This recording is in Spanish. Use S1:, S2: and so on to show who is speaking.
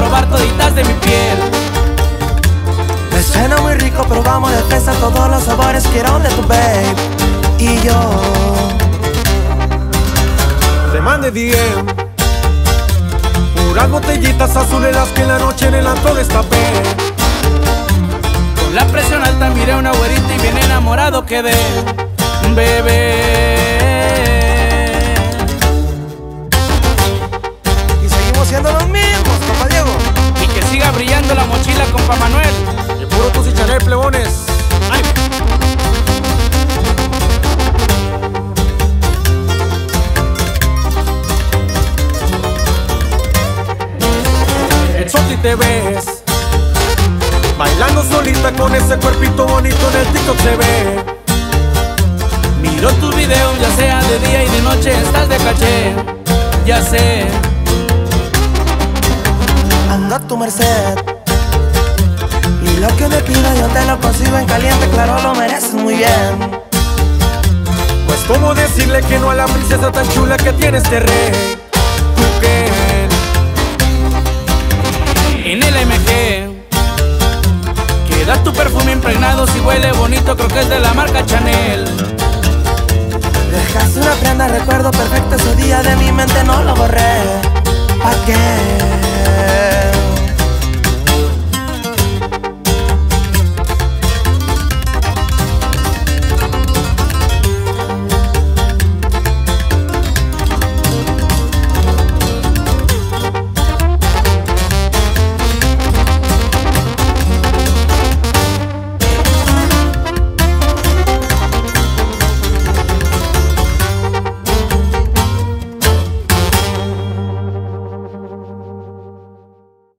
S1: probar toditas de mi piel.
S2: Me suena muy rico, pero vamos de fresa, todos los sabores quiero de tu babe. Y yo
S3: te mandé DM, puras botellitas azules las que en la noche en el antro destapé.
S1: Con la presión alta miré a una güerita y bien enamorado quedé, bebé.
S2: Y seguimos siendo los mismos, compa Diego.
S1: Y que siga brillando la mochila, compa Manuel.
S3: Y puro tus y Chanel, plebones. ¡Ay! Exoti te ves bailando solita con ese cuerpito bonito en el TikTok se ve.
S1: Miro tus videos, ya sea de día y de noche, estás de caché, ya sé.
S2: Ando a tu merced, y lo que me pida yo te lo consigo en caliente, claro lo mereces muy bien.
S3: Pues cómo decirle que no a la princesa tan chula que tiene este rey. ¿Tú qué?
S1: En el MG queda tu perfume impregnado, si huele bonito creo que es de la marca Chanel.
S2: Dejaste una prenda, recuerdo perfecto ese día de mi mente, no lo borré. ¿Pa' qué?